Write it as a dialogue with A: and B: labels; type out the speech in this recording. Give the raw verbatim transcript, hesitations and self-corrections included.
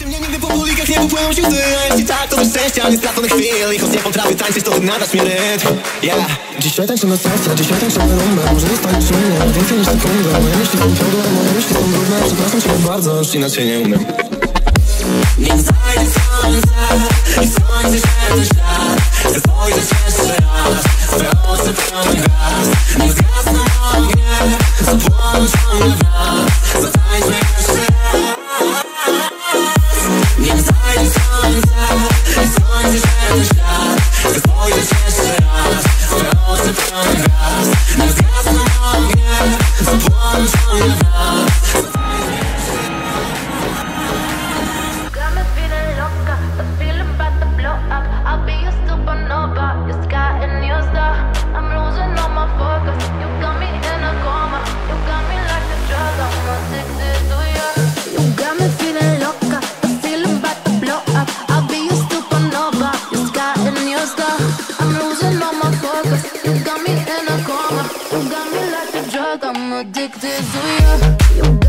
A: Ty mnie nigdy po ulicach nie popłyną się łzy. A jeśli tak, to ze szczęścia nie straconych chwil. I choć nie potrafię tańczyć, to ty nadasz mi rytm. Yeah. Dzisiaj tańczę na serce, dzisiaj tańczę na rumbę. Może zostawić mnie więcej niż sekundę. Moje myśli są ciągłe, moje myśli są brudne. Przepraszam cię bardzo, już inaczej nie umiem. Nim zajdzie słońce i słońce świetny świat, chcę spojrzeć jeszcze raz, swe oczy pełne gwiazd. Nim zgasną ognie, zapłoną ciągle w nas, zatańczmy jeszcze raz. Nim zajdzie słońce i słońce świetny świat, chcę spojrzeć jeszcze raz, swe oczy pełne gwiazd. Nim zgasną ognie, zapłoną ciągle w nas.
B: I'm addicted to you.